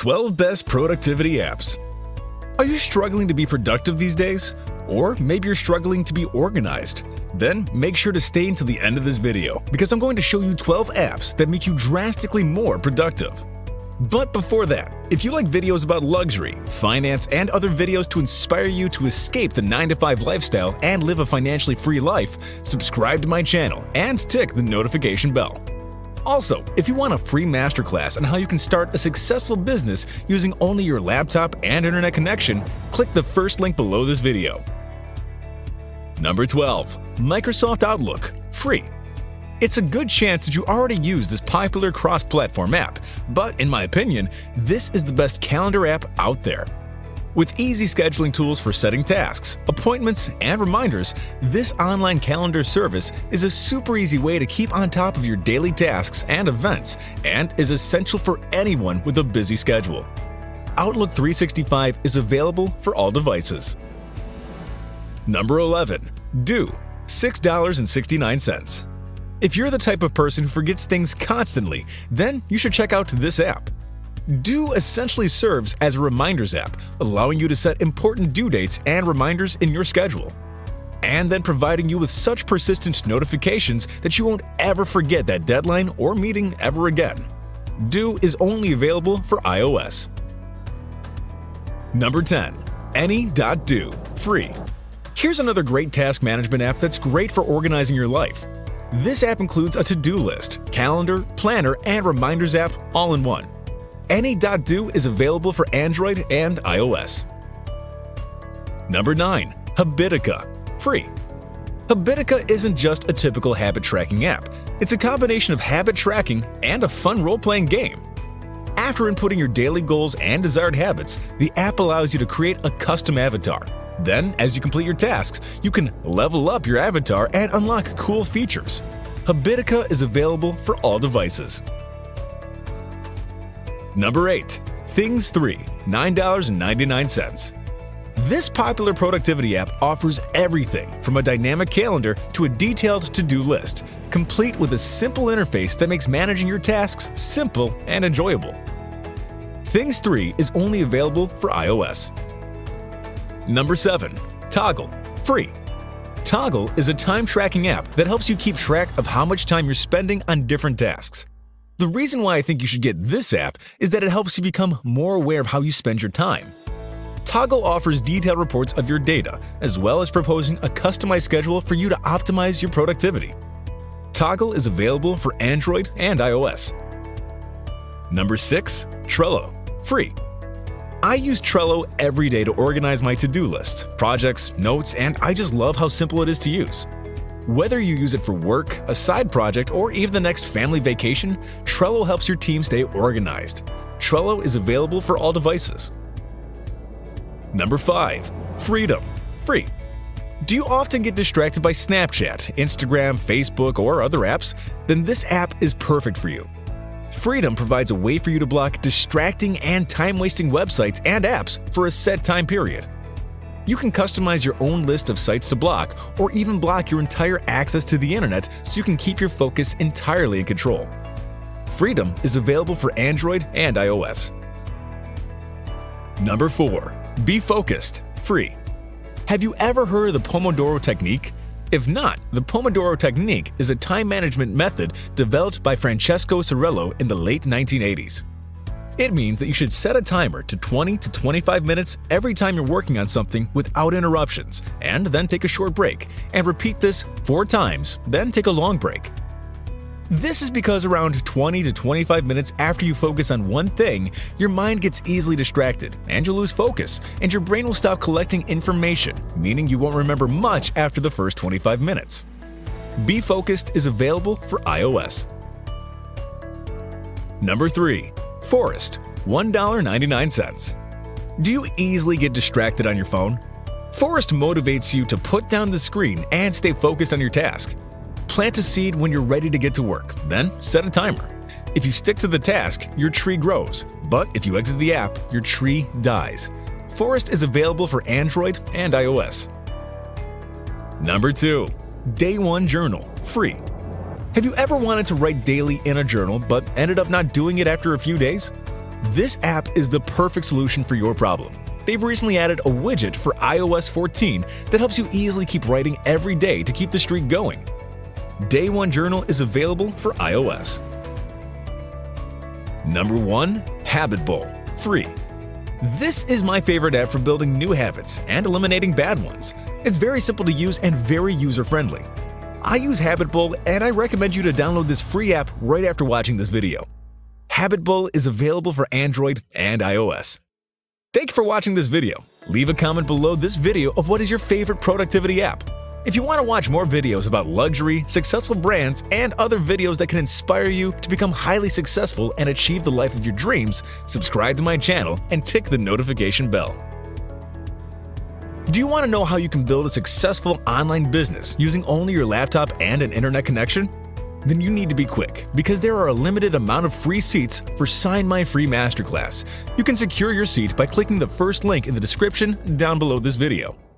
12 Best Productivity Apps. Are you struggling to be productive these days? Or maybe you're struggling to be organized? Then make sure to stay until the end of this video because I'm going to show you 12 apps that make you drastically more productive. But before that, if you like videos about luxury, finance, and other videos to inspire you to escape the 9-to-5 lifestyle and live a financially free life, subscribe to my channel and tick the notification bell. Also, if you want a free masterclass on how you can start a successful business using only your laptop and internet connection, click the first link below this video. Number 12. Microsoft Outlook. Free. It's a good chance that you already use this popular cross-platform app, but in my opinion, this is the best calendar app out there. With easy scheduling tools for setting tasks, appointments, and reminders, this online calendar service is a super easy way to keep on top of your daily tasks and events, and is essential for anyone with a busy schedule. Outlook 365 is available for all devices. Number 11. Do. $6.69. If you're the type of person who forgets things constantly, then you should check out this app. Do essentially serves as a reminders app, allowing you to set important due dates and reminders in your schedule, and then providing you with such persistent notifications that you won't ever forget that deadline or meeting ever again. Do is only available for iOS. Number 10. Any.Do. Free. Here's another great task management app that's great for organizing your life. This app includes a to-do list, calendar, planner, and reminders app all in one. Any.Do is available for Android and iOS. Number 9. Habitica. Free. Habitica isn't just a typical habit tracking app. It's a combination of habit tracking and a fun role-playing game. After inputting your daily goals and desired habits, the app allows you to create a custom avatar. Then, as you complete your tasks, you can level up your avatar and unlock cool features. Habitica is available for all devices. Number 8. Things 3. $9.99. This popular productivity app offers everything from a dynamic calendar to a detailed to-do list, complete with a simple interface that makes managing your tasks simple and enjoyable. Things 3 is only available for iOS. Number 7. Toggl. Free. Toggl is a time-tracking app that helps you keep track of how much time you're spending on different tasks. The reason why I think you should get this app is that it helps you become more aware of how you spend your time. Toggl offers detailed reports of your data, as well as proposing a customized schedule for you to optimize your productivity. Toggl is available for Android and iOS. Number 6. Trello. Free. I use Trello every day to organize my to-do list, projects, notes, and I just love how simple it is to use. Whether you use it for work, a side project, or even the next family vacation, Trello helps your team stay organized. Trello is available for all devices. Number 5. Freedom. Free. Do you often get distracted by Snapchat, Instagram, Facebook, or other apps? Then this app is perfect for you. Freedom provides a way for you to block distracting and time-wasting websites and apps for a set time period. You can customize your own list of sites to block, or even block your entire access to the internet so you can keep your focus entirely in control. Freedom is available for Android and iOS. Number 4. Be Focused. Free. Have you ever heard of the Pomodoro Technique? If not, the Pomodoro Technique is a time management method developed by Francesco Cirillo in the late 1980s. It means that you should set a timer to 20 to 25 minutes every time you're working on something without interruptions, and then take a short break, and repeat this 4 times, then take a long break. This is because around 20 to 25 minutes after you focus on one thing, your mind gets easily distracted, and you'll lose focus, and your brain will stop collecting information, meaning you won't remember much after the first 25 minutes. Be Focused is available for iOS. Number 3. Forest. $1.99. Do you easily get distracted on your phone? Forest motivates you to put down the screen and stay focused on your task. Plant a seed when you're ready to get to work, then set a timer. If you stick to the task, your tree grows, but if you exit the app, your tree dies. Forest is available for Android and iOS. Number 2. Day 1 Journal. Free. Have you ever wanted to write daily in a journal but ended up not doing it after a few days? This app is the perfect solution for your problem. They've recently added a widget for iOS 14 that helps you easily keep writing every day to keep the streak going. Day 1 Journal is available for iOS. Number 1. Habitbull, free. This is my favorite app for building new habits and eliminating bad ones. It's very simple to use and very user-friendly. I use Habitbull and I recommend you to download this free app right after watching this video. Habitbull is available for Android and iOS. Thank you for watching this video. Leave a comment below this video of what is your favorite productivity app. If you want to watch more videos about luxury, successful brands, and other videos that can inspire you to become highly successful and achieve the life of your dreams, subscribe to my channel and tick the notification bell. Do you want to know how you can build a successful online business using only your laptop and an internet connection? Then you need to be quick, because there are a limited amount of free seats for Sign My Free Masterclass. You can secure your seat by clicking the first link in the description down below this video.